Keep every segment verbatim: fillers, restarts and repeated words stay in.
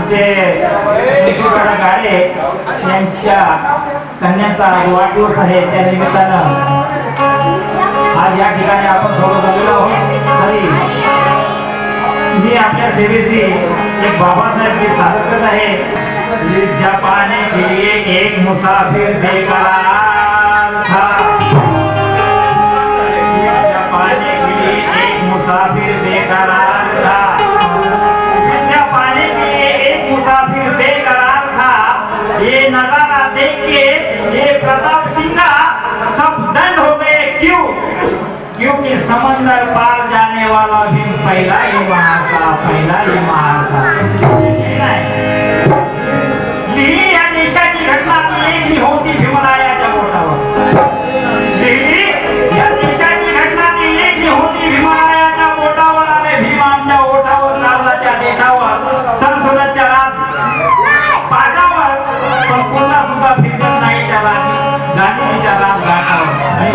आमचे संतोषदादा गाडे यांच्या कन्यांचा वाढदिवस आहे, त्या निमित्तानं आज या ठिकाणी आपण सोबत आलेलो आहोत। तरी मी आपल्या सेवेची एक बाबासाहेब गीत सादर करत आहे। विद्या पाने के लिए एक मुसाफिर बेकरार था, विद्या पाने के लिए एक मुसाफिर बेकरार था, विद्या पाने के लिए एक मुसाफिर बेकरार था। ये नजारा देख के ये प्रताप सिंह सब दंड हो गए। क्यों? क्योंकि समंदर पार जाने वाला भी पहला ही महार था, पहला ही महार था। दिल्ली या देशाची घटना लेखली होती भीमरायाच्या बोटावर, दिल्ली या देशाची घटना ती लेखली होती भीमरायाच्या बोटावर, आणि भीम आमच्या ओठावर, नारळाच्या देठावर, संसदाच्या राज पाटावर, पण कोणा सुद्धा फिरत नाही त्याला गांधीजीच्या राज घाटावर।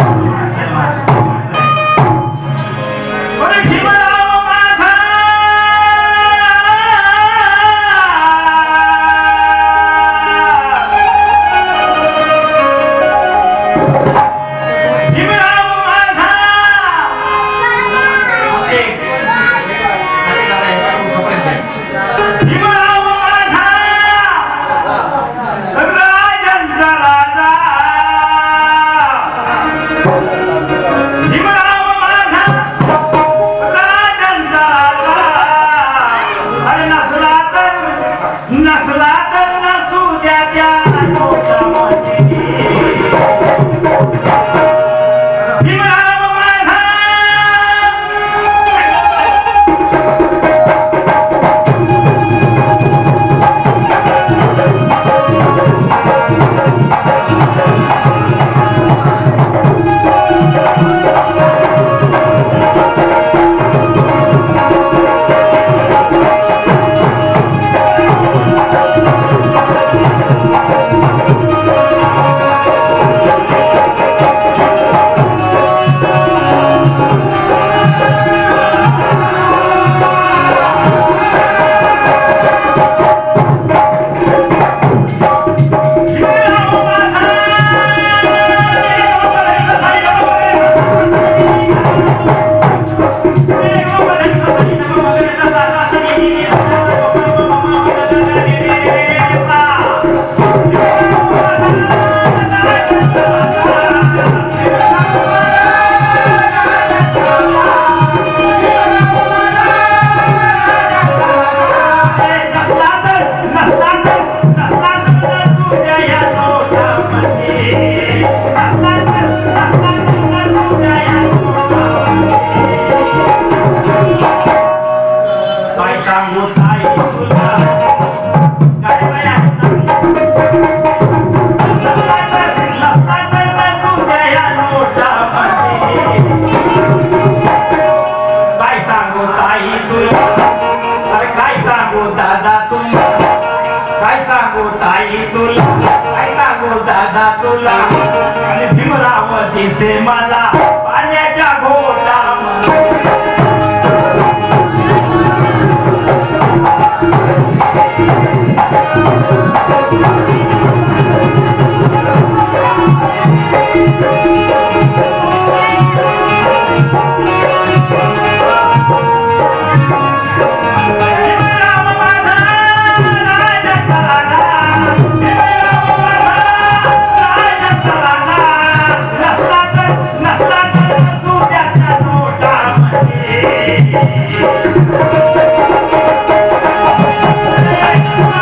भीमरावती से मला पाण्याच्या घोटा Hey!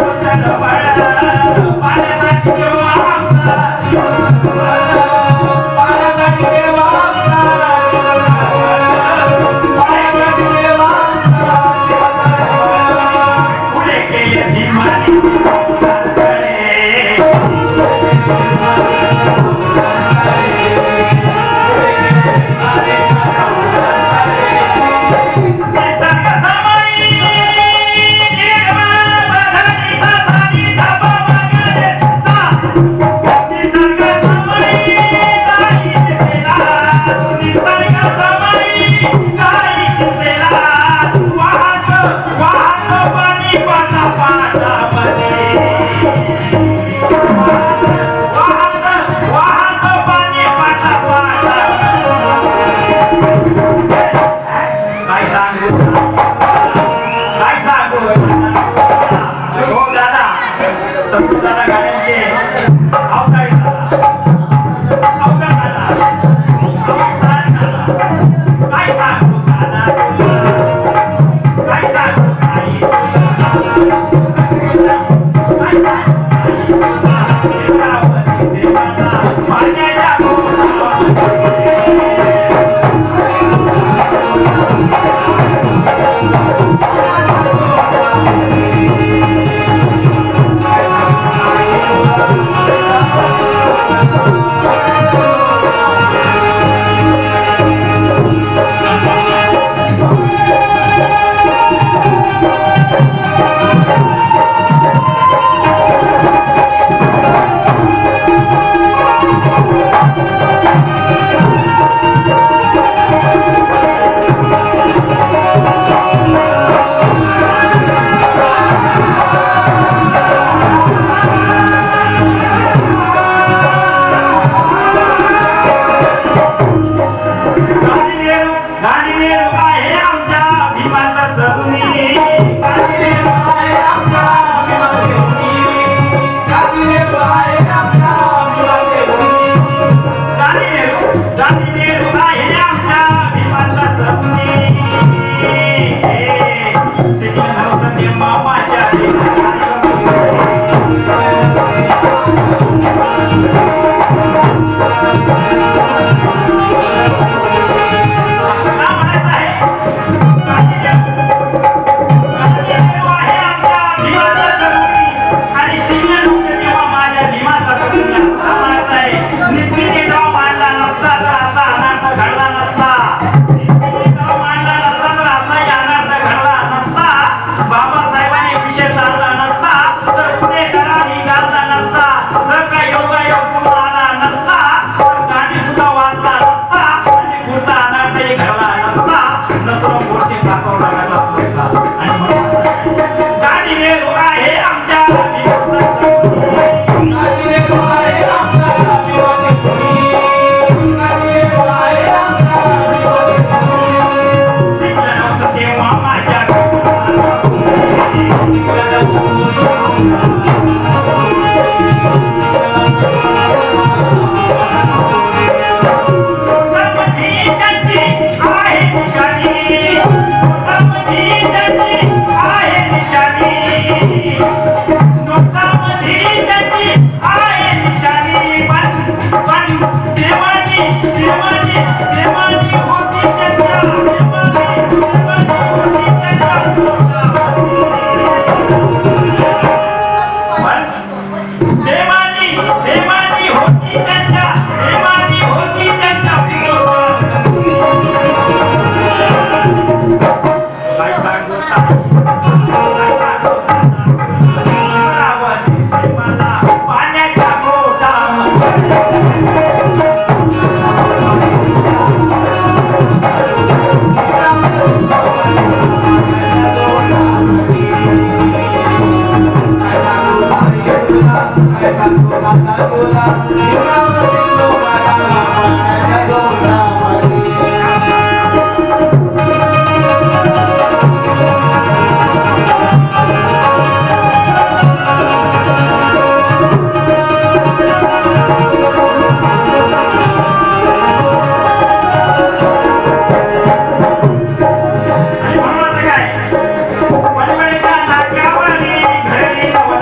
What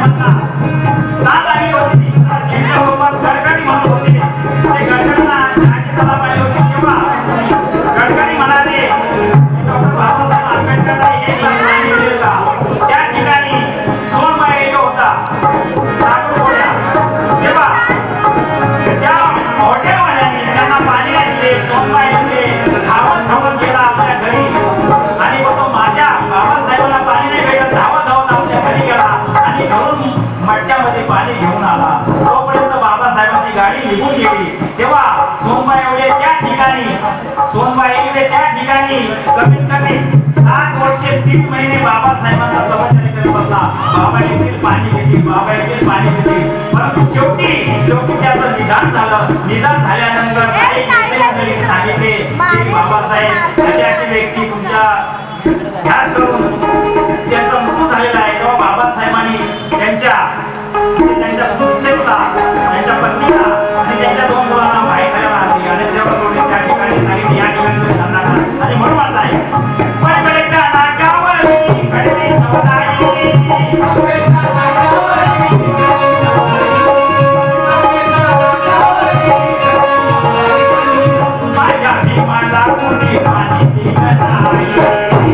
साहेबांना नाद आली होती. त्यांच्यासोबत गडकरी म्हणत होते. ते गडकरींना चहाची तलप आली होती तेव्हा गडकरी म्हणाले डॉक्टर बाबासाहेब आंबेडकरांना एक ग्लास पाणी मिळेल का? त्या ठिकाणी सोनबाई येतो होता नागपूरच्या. तेव्हा त्या हॉटेलवाल्यांनी त्यांना पाणी नाही दिले. सोनबाई होते धावत धावत गेला आपल्या घरी आणि तो माझ्या बाबासाहेबांना पाणी नाही भेटत धावत धावत आपल्या घरी गेला आणि घरून मटक्यामध्ये पाणी घेऊन आला. तोपर्यंत बाबासाहेबांची गाडी निघून गेली. तेव्हा सोनबाई एवढे त्या ठिकाणी सोनबाई एवढे त्या ठिकाणी कमीत कमी सात वर्षे तीन महिने बाबासाहेबांचा तपश्चर्या करत बसला. बाबा येथील पाणी घेतली बाबा येथील पाणी घेतली. परंतु शेवटी शेवटी त्याचं निदान झालं. निदान झाल्यानंतर काही नेत्यांनी सांगितले की बाबासाहेब अशी अशी व्यक्ती तुमच्या ध्यास करून त्यांचा मृत्यू झालेला आहे. तेव्हा बाबासाहेबांनी त्यांच्या त्यांच्या मुलीला त्यांच्या पत्नीला आणि त्यांच्या दोन मुलांना बाहेर करायला आणली आणि तेव्हा सोडले त्या ठिकाणी सांगितले या ठिकाणी तुम्ही धंदा करा. आणि म्हणून माझा आहे पलीकडेच्या नाकावरती कडवी नवलाई माझ्या भीमाला कुणी पाणी दिलं नाही.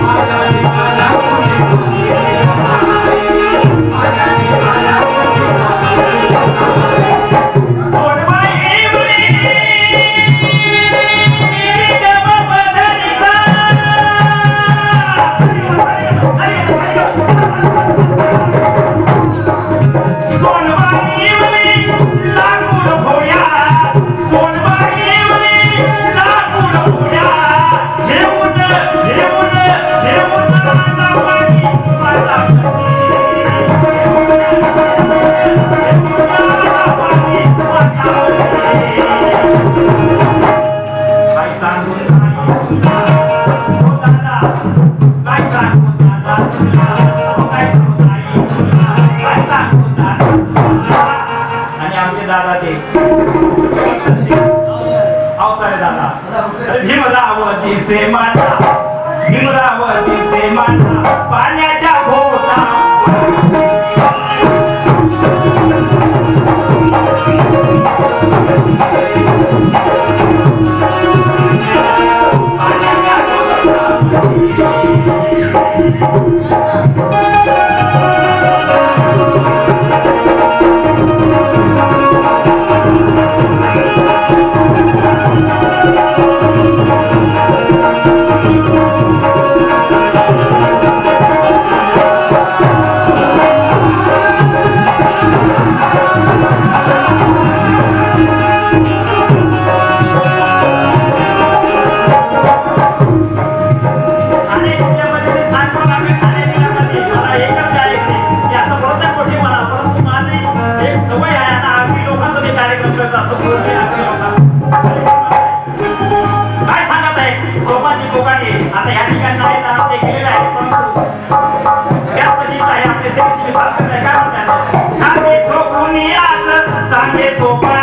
भीमरावती से माता भीमरावती से माता पाण्याच्या घोटा सांगे सोपा